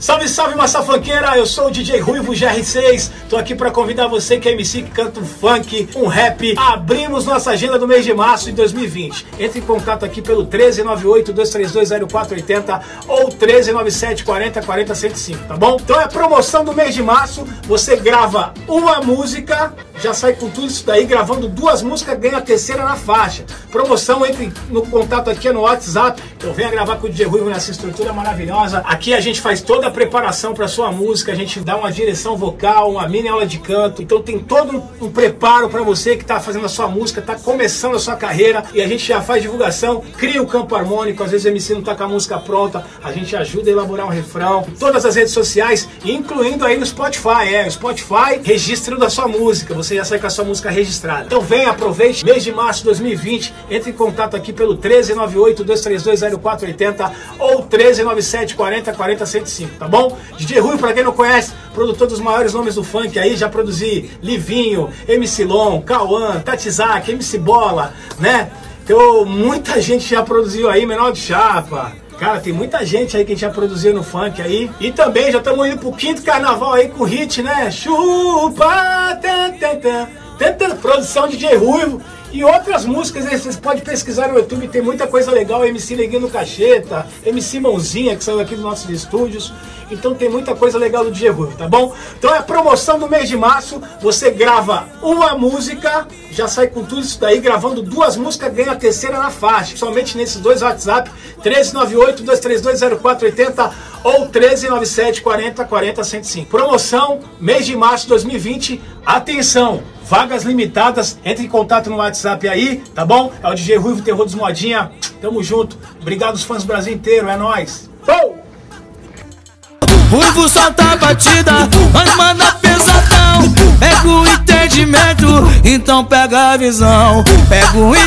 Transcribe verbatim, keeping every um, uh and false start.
Salve, salve, massa funkeira! Eu sou o D J Ruivo G R seis. Tô aqui para convidar você que é M C que canta um funk, um rap. Abrimos nossa agenda do mês de março de dois mil e vinte. Entre em contato aqui pelo treze nove oito, dois três dois, zero quatro oito zero ou treze nove sete, quarenta, quarenta, cento e cinco, tá bom? Então é a promoção do mês de março. Você grava uma música, já sai com tudo isso daí, gravando duas músicas, ganha a terceira na faixa. Promoção, entre no contato aqui no WhatsApp. Eu venho gravar com o D J Ruivo nessa estrutura maravilhosa. Aqui a gente faz toda a preparação para sua música, a gente dá uma direção vocal, uma mini aula de canto, então tem todo um, um preparo para você que está fazendo a sua música, está começando a sua carreira, e a gente já faz divulgação, cria o campo harmônico, às vezes o M C não está com a música pronta, a gente ajuda a elaborar um refrão, todas as redes sociais, incluindo aí no Spotify, é, o Spotify, registro da sua música, você já sai com a sua música registrada. Então vem, aproveite, mês de março de dois mil e vinte, entre em contato aqui pelo treze nove oito, dois três dois, zero quatro oito zero ou treze nove sete, quarenta, quarenta, cento e cinco, tá bom? D J Ruivo, pra quem não conhece, produtor dos maiores nomes do funk aí, já produzi Livinho, M C Lon, Cauã, Tatizak, M C Bola, né? Então, muita gente já produziu aí, Menor de Chapa. Cara, tem muita gente aí que a gente já produziu no funk aí. E também já estamos indo pro quinto carnaval aí com hit, né? Chupa, tan, tan, tan, tan, tan, produção de D J Ruivo. E outras músicas, né? Vocês podem pesquisar no YouTube, tem muita coisa legal, M C Neguinho no Cacheta, M C Mãozinha, que saiu aqui dos nossos estúdios. Então tem muita coisa legal do D J Ruivo, tá bom? Então é a promoção do mês de março, você grava uma música, já sai com tudo isso daí, gravando duas músicas, ganha a terceira na faixa. Somente nesses dois WhatsApp, treze nove oito, dois três dois, zero quatro oito zero ou treze nove sete, quarenta, quarenta, cento e cinco. Promoção, mês de março de dois mil e vinte, atenção! Vagas limitadas, entre em contato no WhatsApp aí, tá bom? É o D J Ruivo, Terror dos Modinha, tamo junto. Obrigado aos fãs do Brasil inteiro, é nóis. Oh! Ruivo solta a batida, mas manda pesadão. Pega o entendimento, então pega a visão. Pega o